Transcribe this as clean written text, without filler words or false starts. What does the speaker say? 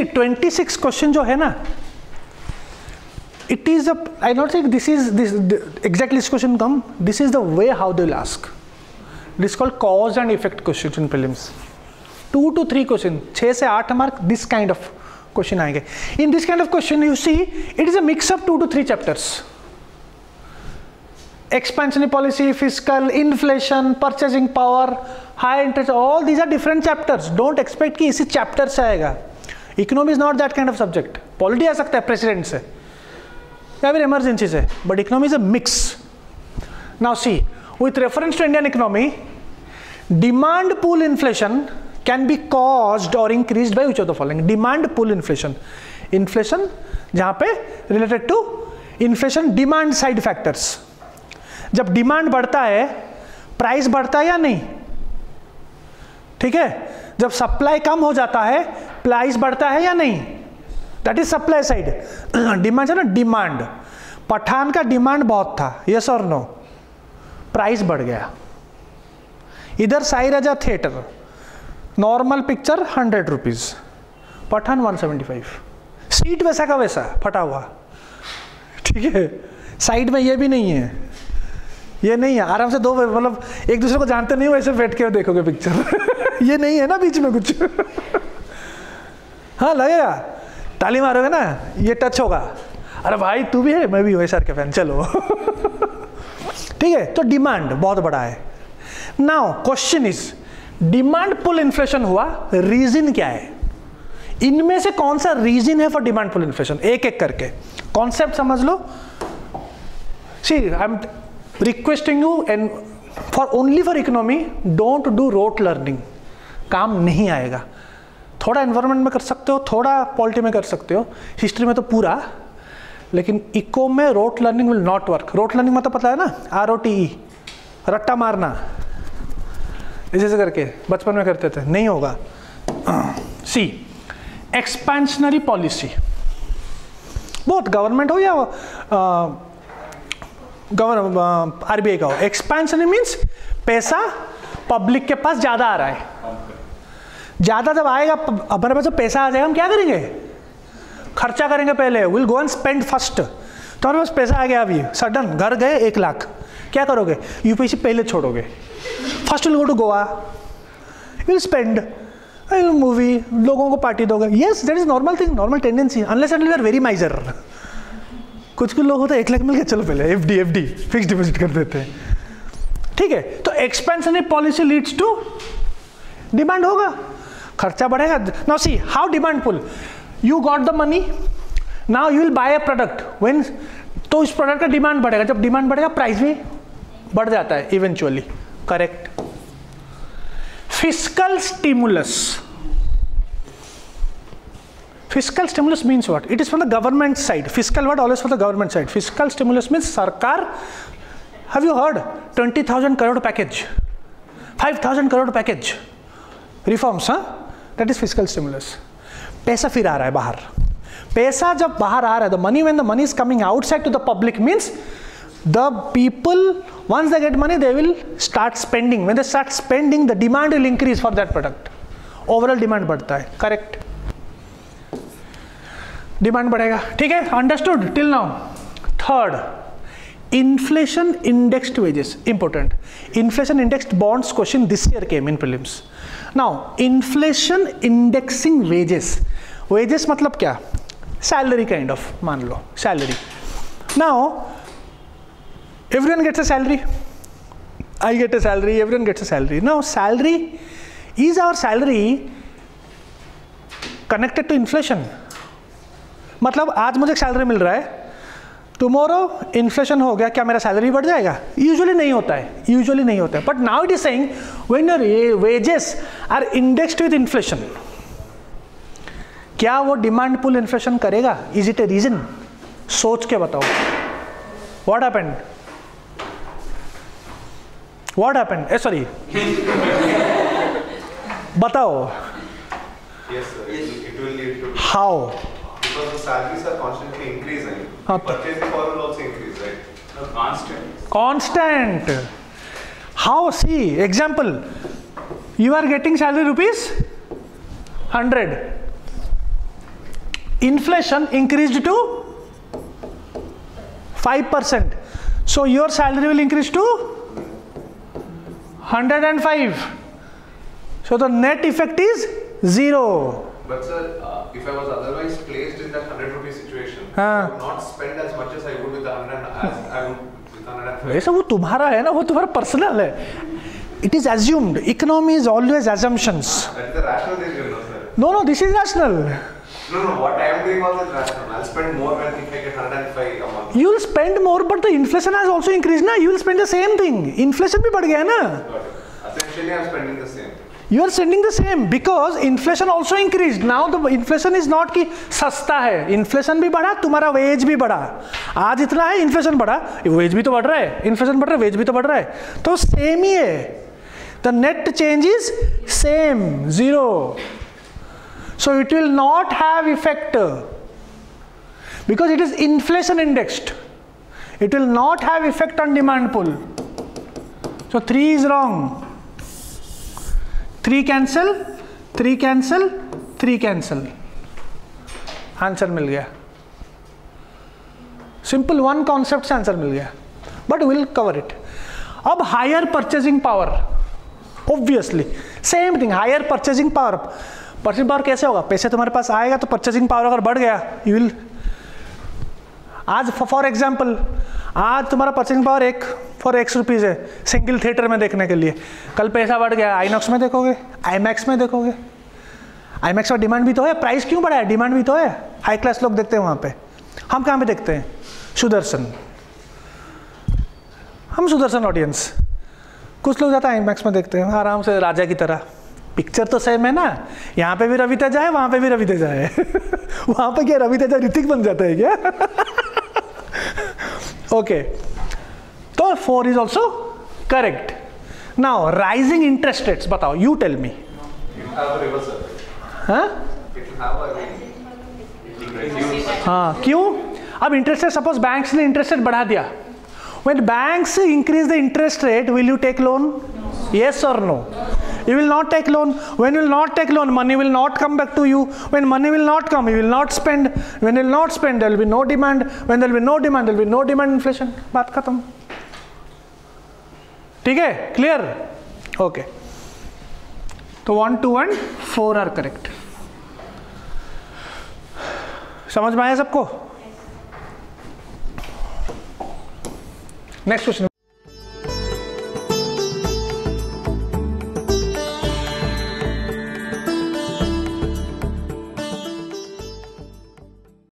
सी 26 question जो है ना, it is a, I not think this exactly this question come, this is the way how they will ask. This is called cause and effect questions in prelims. 2 to 3 question, 6 से 8 mark, this kind of question आएंगे. In this kind of question you see it is a mix of 2 to 3 chapters. Expansionary policy, fiscal, inflation, purchasing power, high interest, all these are different chapters. Don't expect कि इसी chapter से आएगा. Economy is not that kind of subject. Polity आ सकता है president से, या फिर emergency से, but economy is a mix. Now see, with reference to Indian economy, demand pull inflation can be caused or increased by which of the following? Demand pull inflation. Inflation जहाँ पे related to inflation demand side factors. जब demand बढ़ता है price बढ़ता है या नहीं, ठीक है. जब सप्लाई कम हो जाता है प्राइस बढ़ता है या नहीं, that is supply side. Demand है ना, डिमांड. पठान का डिमांड बहुत था, यस और नो, प्राइस बढ़ गया. इधर Sai Raja theatre, normal picture 100 rupees, Pathaan 175. Seat वैसा का वैसा फटा हुआ, ठीक है. साइड में ये भी नहीं है, ये नहीं है. आराम से दो, मतलब एक दूसरे को जानते नहीं हो ऐसे बैठ के देखोगे पिक्चर. ये नहीं है ना बीच में कुछ. हाँ लगेगा, ताली मारोगे ना, ये टच होगा. अरे भाई तू भी है, मैं भी हूँ एसआर के फैन, चलो. ठीक है, तो डिमांड बहुत बड़ा है. Now question is, demand pull inflation हुआ, रीजन क्या है? इनमें से कौन सा रीजन है फॉर डिमांड पुल इन्फ्लेशन? एक एक करके कॉन्सेप्ट समझ लो. See I am requesting you, and for only for economy don't do rote learning. काम नहीं आएगा. थोड़ा एनवायरनमेंट में कर सकते हो, थोड़ा पॉलिटी में कर सकते हो, हिस्ट्री में तो पूरा, लेकिन इको में rote learning will not work. Rote learning मतलब पता है ना, ROTE, रट्टा मारना, ऐसे करके बचपन में करते थे, नहीं होगा. सी एक्सपेंशनरी पॉलिसी, बहुत गवर्नमेंट हो या RBI का हो, एक्सपेंशनरी मीन्स पैसा पब्लिक के पास ज्यादा आ रहा है. ज्यादा जब आएगा, हमारे पास जब पैसा आ जाएगा, हम क्या करेंगे? खर्चा करेंगे पहले. Will go and spend first. तो हमारे पास पैसा आ गया, अभी सडन घर गए 1 लाख, क्या करोगे? UPSC पहले छोड़ोगे. First will go to Goa, will spend, movie, लोगों को पार्टी दोगे. Yes, that is normal thing, normal tendency, unless and we are very miser. कुछ लोग होते हैं 1 लाख मिल गया, चलो पहले FD फिक्स डिपॉजिट कर देते हैं. ठीक है, तो expansionary policy leads to demand होगा, खर्चा बढ़ेगा. Now see how demand pull, you got the money, now you will buy a product. When, तो इस प्रोडक्ट का डिमांड बढ़ेगा, जब डिमांड बढ़ेगा प्राइस भी बढ़ जाता है eventually. Correct. Fiscal stimulus. Fiscal stimulus means what? It is from the government side. Fiscal word always from the government side. Fiscal stimulus means sarkar. Have you heard 20,000 crore package, 5,000 crore package, reforms? That is fiscal stimulus. पैसा फिर आ रहा है बाहर. पैसा जब बाहर आ रहा है, the money, when the money is coming outside to the public, means the people, once they get money, they will start spending. When they start spending, the demand will increase for that product. Overall demand बढ़ता है. Correct. Demand बढ़ेगा. ठीक है, understood till now. Third, inflation indexed wages. Important. Inflation indexed bonds question this year came in prelims. Now inflation indexing wages. Wages मतलब क्या? Salary kind of, मान लो salary. Now everyone gets a salary, I get a salary, everyone gets a salary. Now salary, is our salary connected to inflation? मतलब आज मुझे salary मिल रहा है, tomorrow inflation हो गया, क्या मेरा सैलरी बढ़ जाएगा? यूजुअली नहीं होता है, यूजुअली नहीं होता है. But now it is saying when your wages are indexed with inflation, क्या वो डिमांड पुल इन्फ्लेशन करेगा? Is it a reason? सोच के बताओ. What happened? What happened? Sorry, बताओ. Yes, sir. It will lead to. How? Because the salaries are constantly increasing. Purchasing power will also increase, right? No, constant. Constant. How? See, example. You are getting salary rupees 100. inflation increased to 5%. So your salary will increase to 105. So the net effect is 0. But sir, if I was otherwise placed in that 100 rupee situation, I would not spend as much as I would with 100 as I would with 105. वैसा वो तुम्हारा है ना, वो तुम्हारा personal है. It is assumed. Economy is always assumptions. That's the rational thinking, no sir. No, this is rational. No, what I am doing also is rational. I'll spend more when if I get 105 a month. You will spend more, but the inflation has also increased ना. You will spend the same thing. Inflation भी बढ़ गया है ना. Essentially, I am spending the same. You are spending the same because inflation also increased. Now the inflation is not कि सस्ता है. Inflation भी बढ़ा, तुम्हारा wage भी बढ़ा. आज इतना है, inflation बढ़ा, wage भी तो बढ़ रहा है. Inflation बढ़ रहा है, wage भी तो बढ़ रहा है. तो same ही है. The net change is same, 0. So it will not have effect because it is inflation indexed. It will not have effect on demand pull. So 3 is wrong. 3 cancel, 3 cancel, 3 cancel. Answer मिल गया. Simple one concept से answer मिल गया. But we'll cover it. अब higher purchasing power. Obviously same thing. Higher purchasing power. Purchasing power कैसे होगा? पैसे तुम्हारे पास आएगा तो purchasing power अगर बढ़ गया, you will. आज फॉर एग्जाम्पल आज तुम्हारा purchasing power for x rupees है सिंगल थिएटर में देखने के लिए. कल पैसा बढ़ गया, आईनॉक्स में देखोगे, आईमैक्स में देखोगे. आईमैक्स का डिमांड भी तो है, प्राइस क्यों बढ़ा है? डिमांड भी तो है. हाई क्लास लोग देखते हैं वहाँ पे. हम कहाँ पे देखते हैं? सुदर्शन. हम सुदर्शन ऑडियंस. कुछ लोग जाते हैं आईमैक्स में देखते हैं आराम से राजा की तरह. पिक्चर तो सेम है ना. यहाँ पे भी रवि तेजा है, वहाँ पे भी रवि तेजा है. वहाँ पे क्या रवि तेजा ऋतिक बन जाता है क्या? ओके, तो 4 is also correct. Now rising interest rates बताओ. You tell me. हाँ, क्यों? अब इंटरेस्ट रेट सपोज बैंक्स ने इंटरेस्ट रेट बढ़ा दिया. When banks increase the interest rate, will you take loan? Yes or no? You will not take loan. When you will not take loan, money will not come back to you. When money will not come, you will not spend. When you will not spend, there will be no demand. When there will be no demand, there will be no demand inflation. बात खत्म. ठीक है? Clear? Okay. तो 1, 2 and 4 are correct. समझ में आया सबको? Next question.